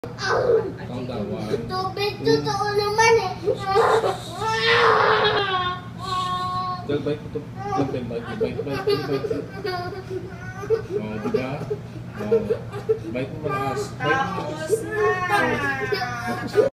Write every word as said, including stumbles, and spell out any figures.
Countdown, one. Tubig, totoo naman eh. Dal, bite ito. Bite, bite, bite, bite, bite. Oh, diba? Oh, bite mo malakas. Bite mo malakas. Tapos na.